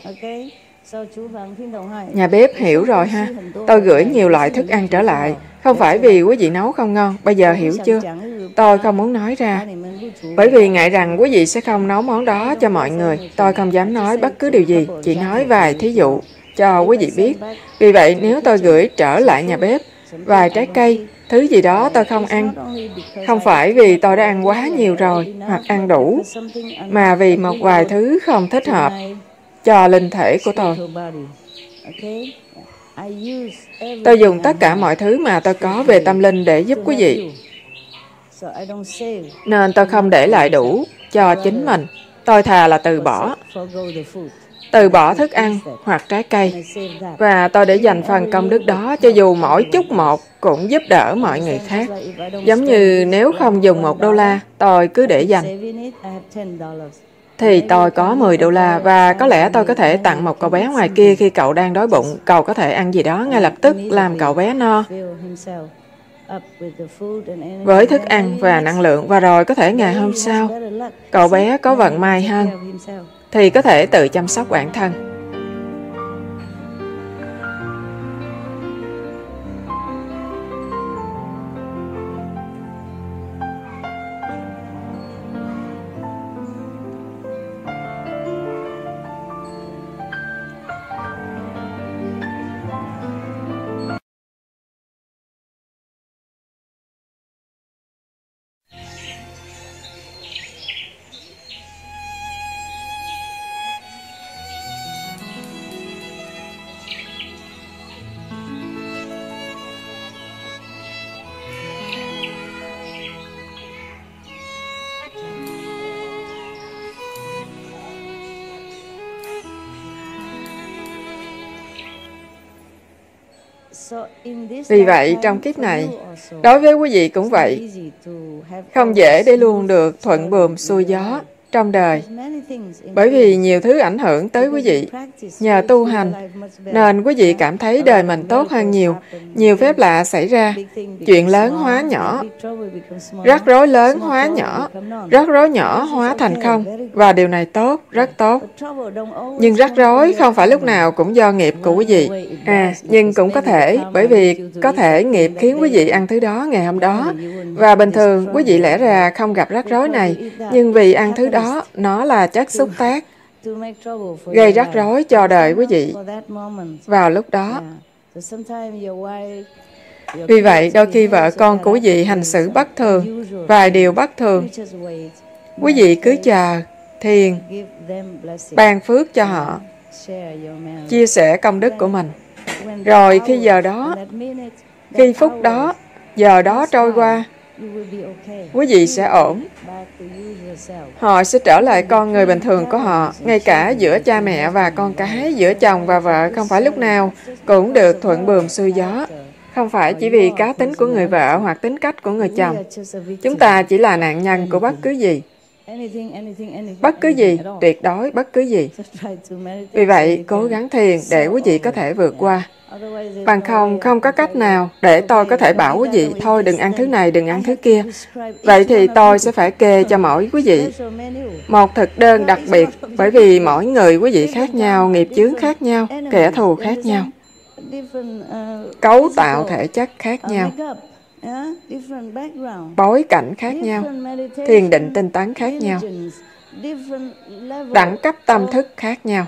Nhà bếp hiểu rồi ha. Tôi gửi nhiều loại thức ăn trở lại. Không phải vì quý vị nấu không ngon. Bây giờ hiểu chưa? Tôi không muốn nói ra. Bởi vì ngại rằng quý vị sẽ không nấu món đó cho mọi người. Tôi không dám nói bất cứ điều gì. Chỉ nói vài thí dụ cho quý vị biết. Vì vậy nếu tôi gửi trở lại nhà bếp vài trái cây, thứ gì đó tôi không ăn, không phải vì tôi đã ăn quá nhiều rồi hoặc ăn đủ, mà vì một vài thứ không thích hợp cho linh thể của tôi. Tôi dùng tất cả mọi thứ mà tôi có về tâm linh để giúp quý vị. Nên tôi không để lại đủ cho chính mình. Tôi thà là từ bỏ. Từ bỏ thức ăn hoặc trái cây. Và tôi để dành phần công đức đó cho dù mỗi chút một cũng giúp đỡ mọi người khác. Giống như nếu không dùng $1, tôi cứ để dành, thì tôi có $10 và có lẽ tôi có thể tặng một cậu bé ngoài kia khi cậu đang đói bụng. Cậu có thể ăn gì đó ngay lập tức làm cậu bé no với thức ăn và năng lượng, và rồi có thể ngày hôm sau cậu bé có vận may hơn thì có thể tự chăm sóc bản thân. Vì vậy, trong kiếp này, đối với quý vị cũng vậy, không dễ để luôn được thuận buồm xuôi gió trong đời. Bởi vì nhiều thứ ảnh hưởng tới quý vị nhờ tu hành, nên quý vị cảm thấy đời mình tốt hơn nhiều. Nhiều phép lạ xảy ra, chuyện lớn hóa nhỏ, rắc rối lớn hóa nhỏ, rắc rối nhỏ hóa thành không, và điều này tốt, rất tốt. Nhưng rắc rối không phải lúc nào cũng do nghiệp của quý vị. Nhưng cũng có thể, bởi vì có thể nghiệp khiến quý vị ăn thứ đó ngày hôm đó, và bình thường quý vị lẽ ra không gặp rắc rối này, nhưng vì ăn thứ đó, nó là chất xúc tác, gây rắc rối cho đời quý vị vào lúc đó. Vì vậy, đôi khi vợ con của quý vị hành xử bất thường, vài điều bất thường, quý vị cứ chờ, thiền, ban phước cho họ, chia sẻ công đức của mình. Rồi khi giờ đó, khi phút đó, giờ đó trôi qua, quý vị sẽ ổn. Họ sẽ trở lại con người bình thường của họ, ngay cả giữa cha mẹ và con cái, giữa chồng và vợ không phải lúc nào cũng được thuận buồm xuôi gió. Không phải chỉ vì cá tính của người vợ hoặc tính cách của người chồng. Chúng ta chỉ là nạn nhân của bất cứ gì. Bất cứ gì, tuyệt đối bất cứ gì. Vì vậy, cố gắng thiền để quý vị có thể vượt qua. Bằng không, không có cách nào để tôi có thể bảo quý vị, thôi đừng ăn thứ này, đừng ăn thứ kia. Vậy thì tôi sẽ phải kê cho mỗi quý vị một thực đơn đặc biệt, bởi vì mỗi người quý vị khác nhau, nghiệp chướng khác nhau, kẻ thù khác nhau, cấu tạo thể chất khác nhau, bối cảnh khác nhau, thiền định tinh tấn khác nhau, đẳng cấp tâm thức khác nhau.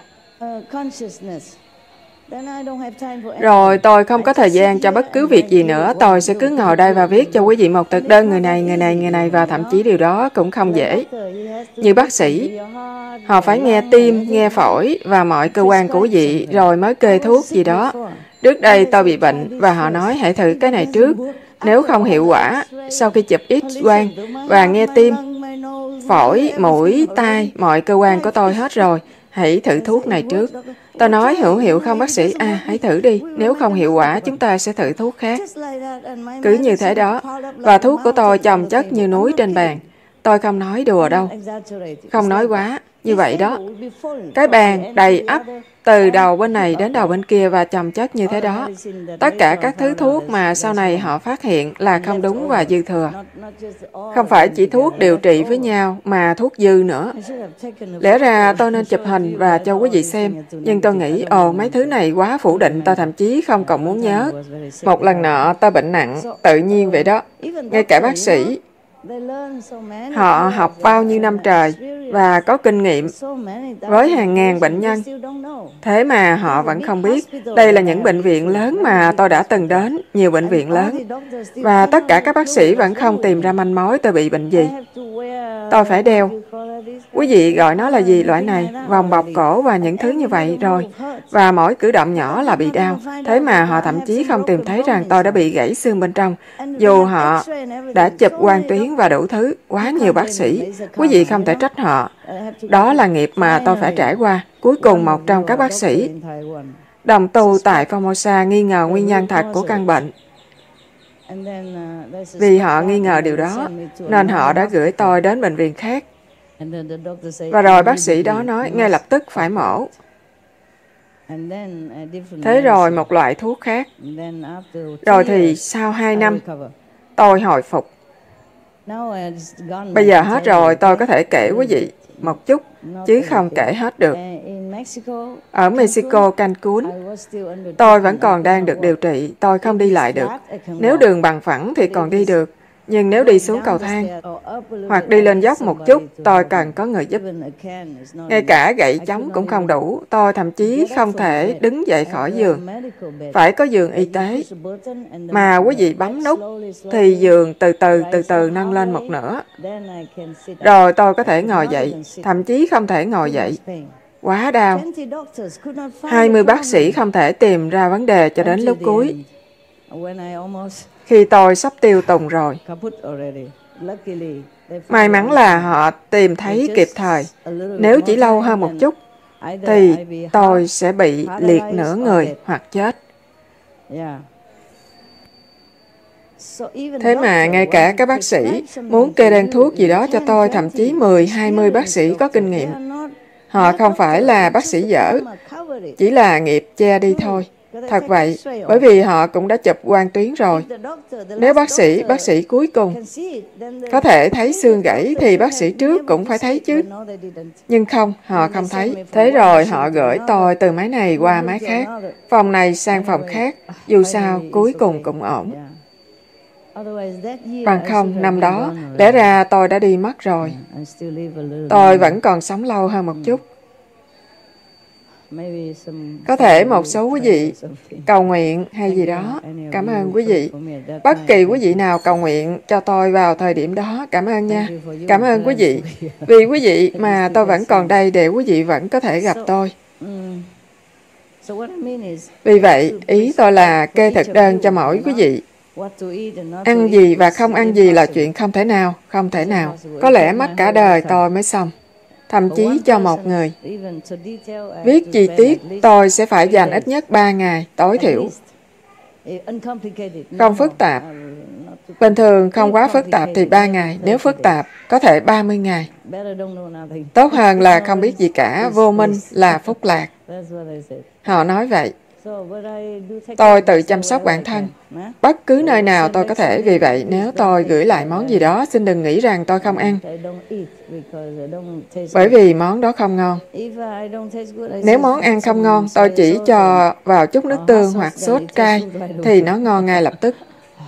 Rồi tôi không có thời gian cho bất cứ việc gì nữa. Tôi sẽ cứ ngồi đây và viết cho quý vị một thực đơn, người này, và thậm chí điều đó cũng không dễ. Như bác sĩ, họ phải nghe tim, nghe phổi và mọi cơ quan của quý vị rồi mới kê thuốc gì đó. Trước đây tôi bị bệnh và họ nói hãy thử cái này trước. Nếu không hiệu quả, sau khi chụp X-quang và nghe tim, phổi, mũi, tai, mọi cơ quan của tôi hết rồi, hãy thử thuốc này trước. Tôi nói hữu hiệu không bác sĩ? Hãy thử đi. Nếu không hiệu quả, chúng ta sẽ thử thuốc khác. Cứ như thế đó. Và thuốc của tôi chồng chất như núi trên bàn. Tôi không nói đùa đâu. Không nói quá. Như vậy đó. Cái bàn đầy ắp từ đầu bên này đến đầu bên kia và chồng chất như thế đó. Tất cả các thứ thuốc mà sau này họ phát hiện là không đúng và dư thừa. Không phải chỉ thuốc điều trị với nhau mà thuốc dư nữa. Lẽ ra tôi nên chụp hình và cho quý vị xem. Nhưng tôi nghĩ, mấy thứ này quá phủ định, tôi thậm chí không còn muốn nhớ. Một lần nọ tôi bệnh nặng, tự nhiên vậy đó. Ngay cả bác sĩ, họ học bao nhiêu năm trời và có kinh nghiệm với hàng ngàn bệnh nhân. Thế mà họ vẫn không biết. Đây là những bệnh viện lớn mà tôi đã từng đến, nhiều bệnh viện lớn. Và tất cả các bác sĩ vẫn không tìm ra manh mối tôi bị bệnh gì. Tôi phải đeo. Quý vị gọi nó là gì loại này? Vòng bọc cổ và những thứ như vậy rồi. Và mỗi cử động nhỏ là bị đau. Thế mà họ thậm chí không tìm thấy rằng tôi đã bị gãy xương bên trong. Dù họ đã chụp quang tuyến và đủ thứ, quá nhiều bác sĩ. Quý vị không thể trách họ. Đó là nghiệp mà tôi phải trải qua. Cuối cùng một trong các bác sĩ đồng tu tại Formosa nghi ngờ nguyên nhân thật của căn bệnh. Vì họ nghi ngờ điều đó, nên họ đã gửi tôi đến bệnh viện khác. Và rồi bác sĩ đó nói ngay lập tức phải mổ. Thế rồi một loại thuốc khác. Rồi thì sau 2 năm, tôi hồi phục. Bây giờ hết rồi, tôi có thể kể quý vị một chút, chứ không kể hết được. Ở Mexico, Cancún, tôi vẫn còn đang được điều trị, tôi không đi lại được. Nếu đường bằng phẳng thì còn đi được, nhưng nếu đi xuống cầu thang hoặc đi lên dốc một chút, tôi cần có người giúp. Ngay cả gậy chống cũng không đủ, tôi thậm chí không thể đứng dậy khỏi giường. Phải có giường y tế. Mà quý vị bấm nút, thì giường từ từ nâng lên một nửa. Rồi tôi có thể ngồi dậy, thậm chí không thể ngồi dậy. Quá đau. 20 bác sĩ không thể tìm ra vấn đề cho đến lúc cuối. Khi tôi sắp tiêu tùng rồi. May mắn là họ tìm thấy kịp thời. Nếu chỉ lâu hơn một chút, thì tôi sẽ bị liệt nửa người hoặc chết. Thế mà ngay cả các bác sĩ muốn kê đơn thuốc gì đó cho tôi, thậm chí 10-20 bác sĩ có kinh nghiệm. Họ không phải là bác sĩ dở, chỉ là nghiệp che đi thôi. Thật vậy, bởi vì họ cũng đã chụp quang tuyến rồi. Nếu bác sĩ cuối cùng có thể thấy xương gãy thì bác sĩ trước cũng phải thấy chứ. Nhưng không, họ không thấy. Thế rồi họ gửi tôi từ máy này qua máy khác, phòng này sang phòng khác. Dù sao, cuối cùng cũng ổn. Bằng không, năm đó, lẽ ra tôi đã đi mất rồi. Tôi vẫn còn sống lâu hơn một chút. Có thể một số quý vị cầu nguyện hay gì đó. Cảm ơn quý vị. Bất kỳ quý vị nào cầu nguyện cho tôi vào thời điểm đó, cảm ơn nha. Cảm ơn quý vị. Vì quý vị mà tôi vẫn còn đây để quý vị vẫn có thể gặp tôi. Vì vậy, ý tôi là kê thực đơn cho mỗi quý vị. Ăn gì và không ăn gì là chuyện không thể nào, không thể nào. Có lẽ mất cả đời tôi mới xong. Thậm chí cho một người. Viết chi tiết, tôi sẽ phải dành ít nhất 3 ngày, tối thiểu. Không phức tạp. Bình thường không quá phức tạp thì 3 ngày, nếu phức tạp, có thể 30 ngày. Tốt hơn là không biết gì cả, vô minh là phúc lạc. Họ nói vậy. Tôi tự chăm sóc bản thân. Bất cứ nơi nào tôi có thể. Vì vậy, nếu tôi gửi lại món gì đó, xin đừng nghĩ rằng tôi không ăn. Bởi vì món đó không ngon. Nếu món ăn không ngon, tôi chỉ cho vào chút nước tương hoặc sốt cay, thì nó ngon ngay lập tức.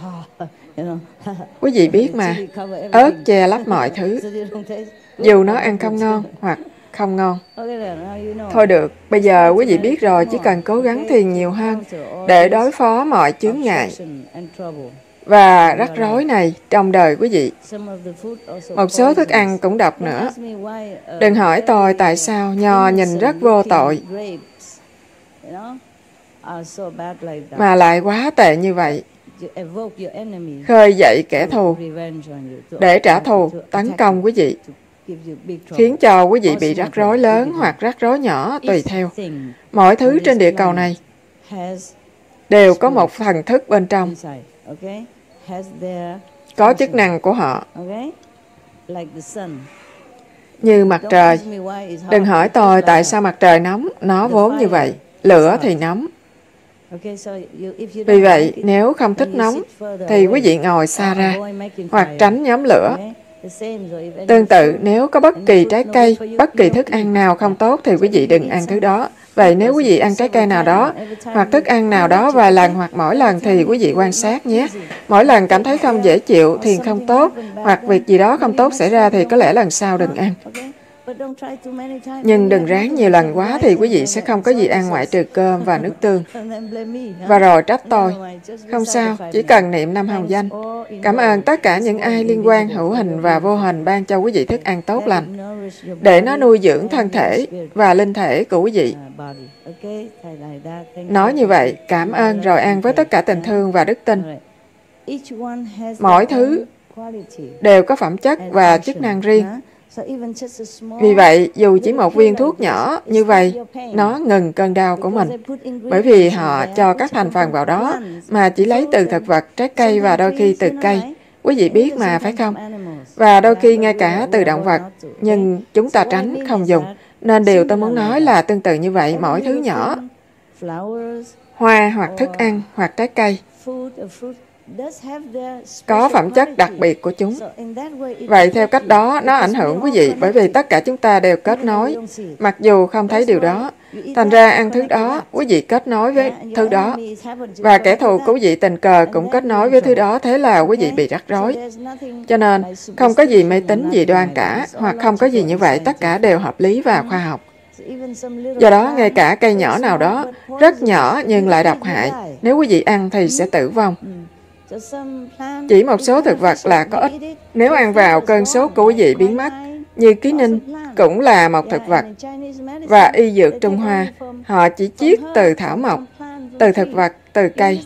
Quý vị biết mà, ớt che lấp mọi thứ. Dù nó ăn không ngon hoặc không ngon. Thôi được, bây giờ quý vị biết rồi, chỉ cần cố gắng thiền nhiều hơn để đối phó mọi chướng ngại và rắc rối này trong đời quý vị. Một số thức ăn cũng độc nữa. Đừng hỏi tôi tại sao nho nhìn rất vô tội mà lại quá tệ như vậy. khơi dậy kẻ thù để trả thù, tấn công quý vị, khiến cho quý vị bị rắc rối lớn hoặc rắc rối nhỏ tùy theo. Mọi thứ trên địa cầu này đều có một thần thức bên trong, có chức năng của họ, như mặt trời. Đừng hỏi tôi tại sao mặt trời nóng, nó vốn như vậy. Lửa thì nóng. Vì vậy, nếu không thích nóng, thì quý vị ngồi xa ra, hoặc tránh nhóm lửa. Tương tự, nếu có bất kỳ trái cây, bất kỳ thức ăn nào không tốt, thì quý vị đừng ăn thứ đó. Vậy nếu quý vị ăn trái cây nào đó, hoặc thức ăn nào đó vài lần hoặc mỗi lần, thì quý vị quan sát nhé. Mỗi lần cảm thấy không dễ chịu, thiền không tốt, hoặc việc gì đó không tốt xảy ra, thì có lẽ lần sau đừng ăn. Nhưng đừng ráng nhiều lần quá thì quý vị sẽ không có gì ăn ngoại trừ cơm và nước tương. Và rồi trách tôi. Không sao, chỉ cần niệm 5 hồng danh. Cảm ơn tất cả những ai liên quan hữu hình và vô hình ban cho quý vị thức ăn tốt lành, để nó nuôi dưỡng thân thể và linh thể của quý vị. Nói như vậy, cảm ơn rồi ăn với tất cả tình thương và đức tin. Mỗi thứ đều có phẩm chất và chức năng riêng. Vì vậy, dù chỉ một viên thuốc nhỏ như vậy, nó ngừng cơn đau của mình. Bởi vì họ cho các thành phần vào đó, mà chỉ lấy từ thực vật, trái cây và đôi khi từ cây. Quý vị biết mà, phải không? Và đôi khi ngay cả từ động vật, nhưng chúng ta tránh không dùng. Nên điều tôi muốn nói là tương tự như vậy, mỗi thứ nhỏ, hoa hoặc thức ăn hoặc trái cây, có phẩm chất đặc biệt của chúng. Vậy theo cách đó, nó ảnh hưởng quý vị, bởi vì tất cả chúng ta đều kết nối, mặc dù không thấy điều đó. Thành ra ăn thứ đó, quý vị kết nối với thứ đó. Và kẻ thù của quý vị tình cờ cũng kết nối với thứ đó, thế là quý vị bị rắc rối. Cho nên, không có gì mê tín gì đoan cả, hoặc không có gì như vậy, tất cả đều hợp lý và khoa học. Do đó, ngay cả cây nhỏ nào đó, rất nhỏ nhưng lại độc hại, nếu quý vị ăn thì sẽ tử vong. Chỉ một số thực vật là có ích. Nếu ăn vào, cơn sốt của quý vị biến mất. Như ký ninh cũng là một thực vật. Và y dược Trung Hoa, họ chỉ chiết từ thảo mộc, từ thực vật, từ cây.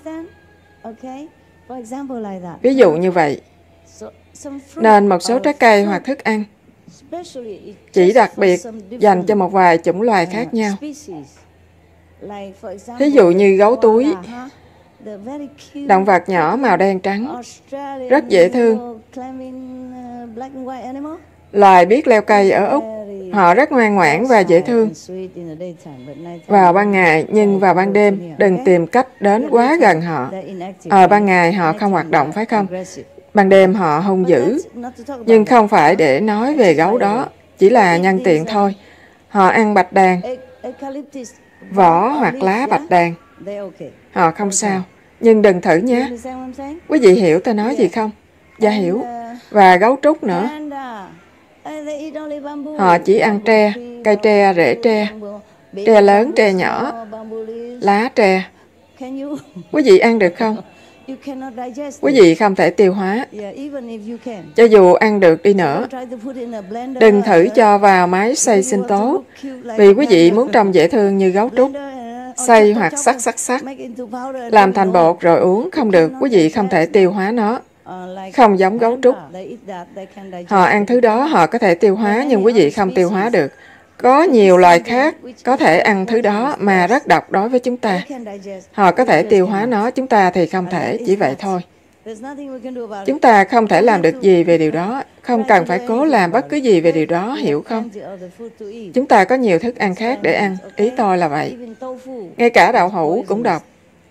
Ví dụ như vậy. Nên một số trái cây hoặc thức ăn chỉ đặc biệt dành cho một vài chủng loài khác nhau. Ví dụ như gấu túi, động vật nhỏ màu đen trắng, rất dễ thương. Loài biết leo cây ở Úc, họ rất ngoan ngoãn và dễ thương vào ban ngày, nhưng vào ban đêm đừng tìm cách đến quá gần họ. Ở ban ngày họ không hoạt động, phải không? Ban đêm họ hung dữ, nhưng không phải để nói về gấu đó, chỉ là nhân tiện thôi. Họ ăn bạch đàn, vỏ hoặc lá bạch đàn, họ không sao. Nhưng đừng thử nhé. Quý vị hiểu tôi nói gì không? Dạ hiểu. Và gấu trúc nữa. Họ chỉ ăn tre, cây tre, rễ tre, tre lớn, tre nhỏ, lá tre. Quý vị ăn được không? Quý vị không thể tiêu hóa. Cho dù ăn được đi nữa, đừng thử cho vào máy xay sinh tố, vì quý vị muốn trông dễ thương như gấu trúc. Xay hoặc sắc, làm thành bột rồi uống, không được, quý vị không thể tiêu hóa nó. Không giống gấu trúc. Họ ăn thứ đó, họ có thể tiêu hóa, nhưng quý vị không tiêu hóa được. Có nhiều loài khác có thể ăn thứ đó mà rất độc đối với chúng ta. Họ có thể tiêu hóa nó, chúng ta thì không thể, chỉ vậy thôi. Chúng ta không thể làm được gì về điều đó, không cần phải cố làm bất cứ gì về điều đó, hiểu không? Chúng ta có nhiều thức ăn khác để ăn, ý tôi là vậy. Ngay cả đậu hũ cũng độc.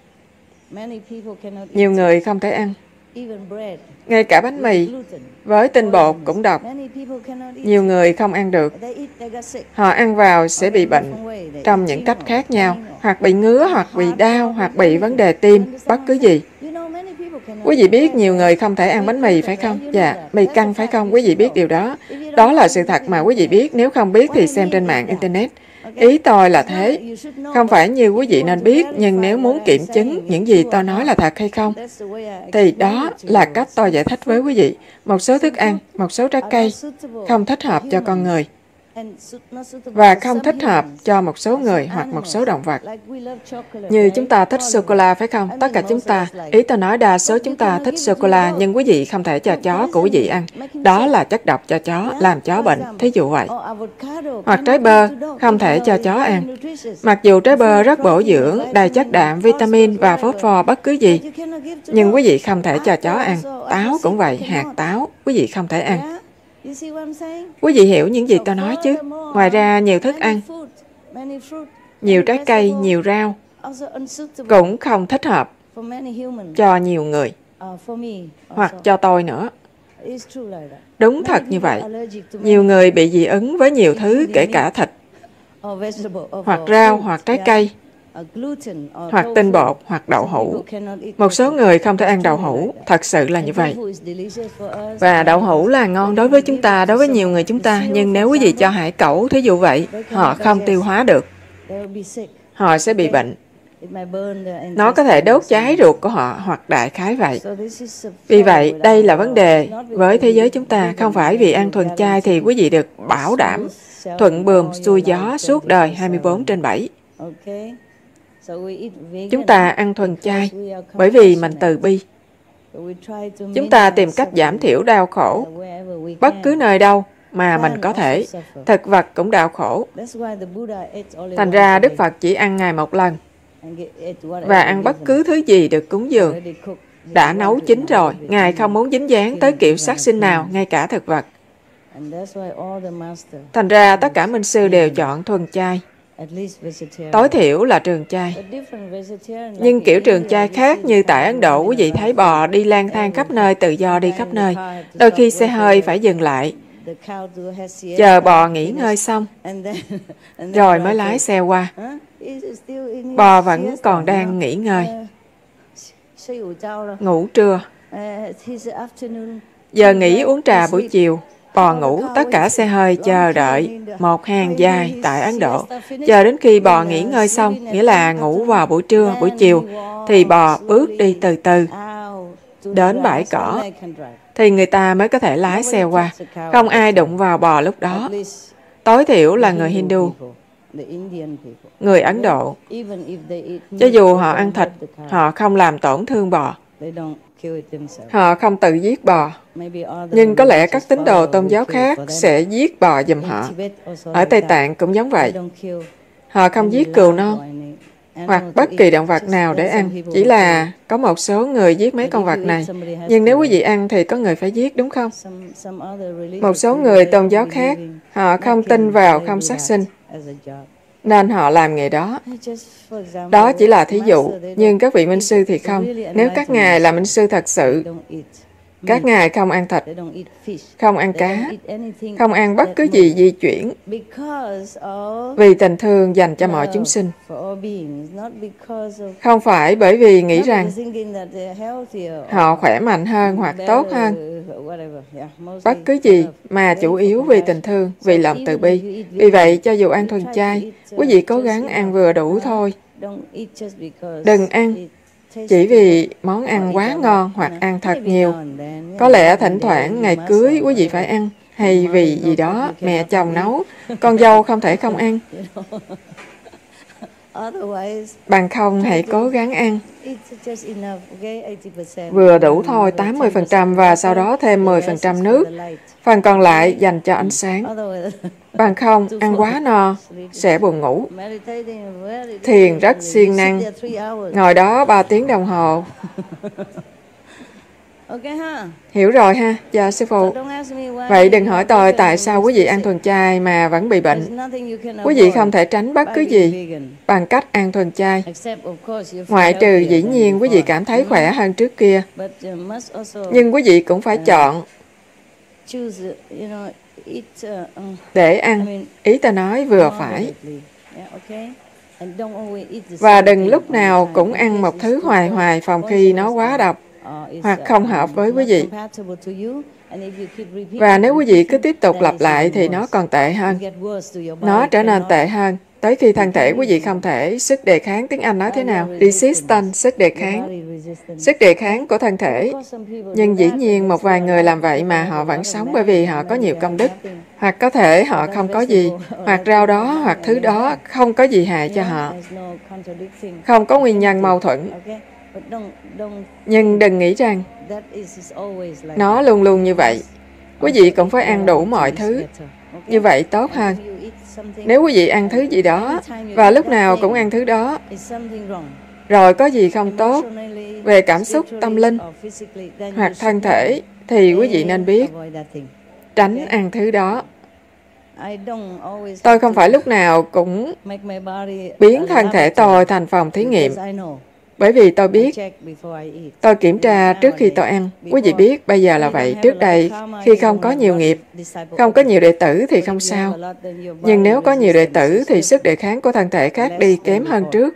Nhiều người không thể ăn. Ngay cả bánh mì với tinh bột cũng độc. Nhiều người không ăn được. Họ ăn vào sẽ bị bệnh trong những cách khác nhau, hoặc bị ngứa, hoặc bị đau, hoặc bị vấn đề tim, bất cứ gì. Quý vị biết nhiều người không thể ăn bánh mì, phải không? Dạ, mì căng, phải không? Quý vị biết điều đó. Đó là sự thật mà quý vị biết. Nếu không biết thì xem trên mạng Internet. Ý tôi là thế. Không phải như quý vị nên biết, nhưng nếu muốn kiểm chứng những gì tôi nói là thật hay không, thì đó là cách tôi giải thích với quý vị. Một số thức ăn, một số trái cây không thích hợp cho con người. và không thích hợp cho một số người hoặc một số động vật. Như chúng ta thích sô-cô-la phải không? Tất cả chúng ta, ý tôi nói đa số chúng ta thích sô-cô-la, nhưng quý vị không thể cho chó của quý vị ăn. Đó là chất độc cho chó, làm chó bệnh, thí dụ vậy. Hoặc trái bơ, không thể cho chó ăn. Mặc dù trái bơ rất bổ dưỡng, đầy chất đạm, vitamin và phosphor bất cứ gì, nhưng quý vị không thể cho chó ăn. Táo cũng vậy, hạt táo, quý vị không thể ăn. Quý vị hiểu những gì tôi nói chứ? Ngoài ra, nhiều thức ăn, nhiều trái cây, nhiều rau cũng không thích hợp cho nhiều người, hoặc cho tôi nữa. Đúng thật như vậy. Nhiều người bị dị ứng với nhiều thứ, kể cả thịt, hoặc rau, hoặc trái cây, hoặc tinh bột, hoặc đậu hũ. Một số người không thể ăn đậu hũ, thật sự là như vậy. Và đậu hũ là ngon đối với chúng ta, đối với nhiều người chúng ta, nhưng nếu quý vị cho hải cẩu, thí dụ vậy, họ không tiêu hóa được. Họ sẽ bị bệnh. Nó có thể đốt cháy ruột của họ, hoặc đại khái vậy. Vì vậy, đây là vấn đề với thế giới chúng ta. Không phải vì ăn thuần chay thì quý vị được bảo đảm thuận buồm xuôi gió suốt đời 24/7. Chúng ta ăn thuần chay bởi vì mình từ bi. Chúng ta tìm cách giảm thiểu đau khổ bất cứ nơi đâu mà mình có thể. Thực vật cũng đau khổ. Thành ra Đức Phật chỉ ăn ngày một lần và ăn bất cứ thứ gì được cúng dường. Đã nấu chín rồi, Ngài không muốn dính dáng tới kiểu sát sinh nào, ngay cả thực vật. Thành ra tất cả minh sư đều chọn thuần chay. Tối thiểu là trường chay. Nhưng kiểu trường chay khác, như tại Ấn Độ, quý vị thấy bò đi lang thang khắp nơi, tự do đi khắp nơi. Đôi khi xe hơi phải dừng lại, chờ bò nghỉ ngơi xong, rồi mới lái xe qua. Bò vẫn còn đang nghỉ ngơi, ngủ trưa. Giờ nghỉ uống trà buổi chiều, bò ngủ, tất cả xe hơi chờ đợi một hàng dài tại Ấn Độ. Chờ đến khi bò nghỉ ngơi xong, nghĩa là ngủ vào buổi trưa, buổi chiều, thì bò bước đi từ từ đến bãi cỏ, thì người ta mới có thể lái xe qua. Không ai đụng vào bò lúc đó. Tối thiểu là người Hindu, người Ấn Độ. Cho dù họ ăn thịt, họ không làm tổn thương bò. Họ không tự giết bò. Nhưng có lẽ các tín đồ tôn giáo khác sẽ giết bò giùm họ. Ở Tây Tạng cũng giống vậy. Họ không giết cừu non hoặc bất kỳ động vật nào để ăn. Chỉ là có một số người giết mấy con vật này. Nhưng nếu quý vị ăn thì có người phải giết, đúng không? Một số người tôn giáo khác, họ không tin vào không sát sinh, nên họ làm nghề đó. Đó chỉ là thí dụ, nhưng các vị minh sư thì không. Nếu các ngài là minh sư thật sự, các ngài không ăn thịt, không ăn cá, không ăn bất cứ gì di chuyển, vì tình thương dành cho mọi chúng sinh. Không phải bởi vì nghĩ rằng họ khỏe mạnh hơn hoặc tốt hơn, bất cứ gì, mà chủ yếu vì tình thương, vì lòng từ bi. Vì vậy, cho dù ăn thuần chay, quý vị cố gắng ăn vừa đủ thôi. Đừng ăn chỉ vì món ăn quá ngon hoặc ăn thật nhiều. Có lẽ thỉnh thoảng ngày cưới quý vị phải ăn, hay vì gì đó mẹ chồng nấu, con dâu không thể không ăn. Bằng không hãy cố gắng ăn vừa đủ thôi, 80%, và sau đó thêm 10% nước. Phần còn lại dành cho ánh sáng. Bằng không, ăn quá no, sẽ buồn ngủ. Thiền rất siêng năng, ngồi đó 3 tiếng đồng hồ. Hiểu rồi ha? Dạ sư phụ. Vậy đừng hỏi tôi tại sao quý vị ăn thuần chay mà vẫn bị bệnh. Quý vị không thể tránh bất cứ gì bằng cách ăn thuần chay. Ngoại trừ dĩ nhiên quý vị cảm thấy khỏe hơn trước kia. Nhưng quý vị cũng phải chọn để ăn. Ý ta nói vừa phải. Và đừng lúc nào cũng ăn một thứ hoài hoài, phòng khi nó quá độc hoặc không hợp với quý vị. Và nếu quý vị cứ tiếp tục lặp lại thì nó còn tệ hơn. Nó trở nên tệ hơn. Tới khi thân thể quý vị không thể sức đề kháng, tiếng Anh nói thế nào? Resistance, sức đề kháng. Sức đề kháng của thân thể. Nhưng dĩ nhiên một vài người làm vậy mà họ vẫn sống bởi vì họ có nhiều công đức. Hoặc có thể họ không có gì, hoặc rau đó, hoặc thứ đó không có gì hại cho họ. Không có nguyên nhân mâu thuẫn. Nhưng đừng nghĩ rằng nó luôn luôn như vậy. Quý vị cũng phải ăn đủ mọi thứ. Như vậy tốt hơn. Nếu quý vị ăn thứ gì đó, và lúc nào cũng ăn thứ đó, rồi có gì không tốt về cảm xúc, tâm linh, hoặc thân thể, thì quý vị nên biết, tránh ăn thứ đó. Tôi không phải lúc nào cũng biến thân thể tôi thành phòng thí nghiệm, bởi vì tôi biết, tôi kiểm tra trước khi tôi ăn. Quý vị biết, bây giờ là vậy. Trước đây, khi không có nhiều nghiệp, không có nhiều đệ tử thì không sao. Nhưng nếu có nhiều đệ tử thì sức đề kháng của thân thể khác đi kém hơn trước.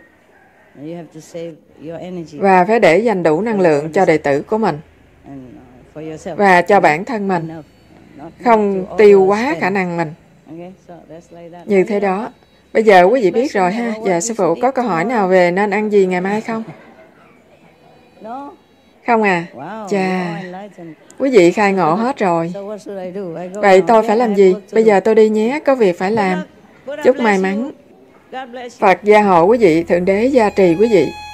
Và phải để dành đủ năng lượng cho đệ tử của mình. Và cho bản thân mình. Không tiêu quá khả năng mình. Như thế đó. Bây giờ quý vị biết rồi ha. Dạ sư phụ có câu hỏi nào về nên ăn gì ngày mai không? Không à? Chà, quý vị khai ngộ hết rồi. Vậy tôi phải làm gì? Bây giờ tôi đi nhé, có việc phải làm. Chúc may mắn. Phật gia hộ quý vị, Thượng Đế gia trì quý vị.